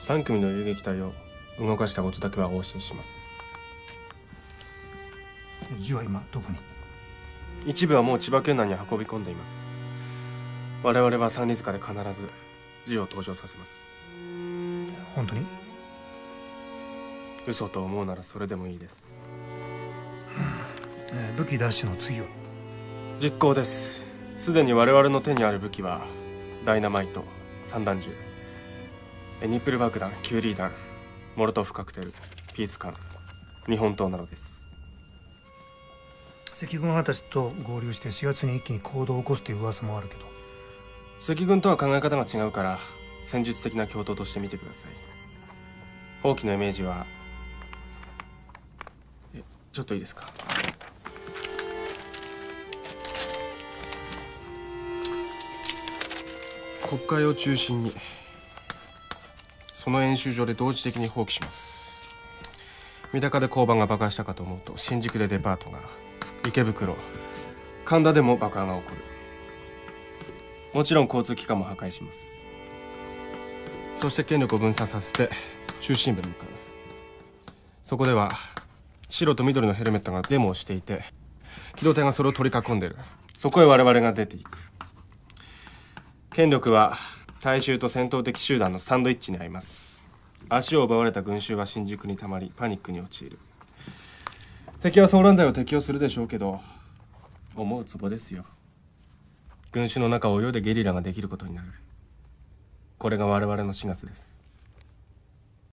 3組の遊撃隊を動かしたことだけはお教えします。 銃は今どこに？ 一部はもう千葉県内に運び込んでいます。我々は三里塚で必ず銃を登場させます。 本当に？ 嘘と思うならそれでもいいです。 武器奪取の次は？ 実行です。すでに我々の手にある武器はダイナマイト、散弾銃、ニップル爆弾、キュウリー弾、モロトフカクテル、ピース缶、日本刀などです。 赤軍派たちと合流して4月に一気に行動を起こすという噂もあるけど。 赤軍とは考え方が違うから戦術的な共闘として見てください。放棄のイメージはちょっといいですか？国会を中心にその演習場で同時的に放棄します。三鷹で交番が爆破したかと思うと新宿でデパートが、池袋、神田でも爆破が起こる。もちろん交通機関も破壊します。そして権力を分散させて中心部に向かう。そこでは白と緑のヘルメットがデモをしていて、機動隊がそれを取り囲んでる。そこへ我々が出ていく。権力は大衆と戦闘的集団のサンドイッチに合います。足を奪われた群衆は新宿にたまりパニックに陥る。敵は騒乱罪を適用するでしょうけど、思うツボですよ。群衆の中を泳いでゲリラができることになる。これが我々の4月です。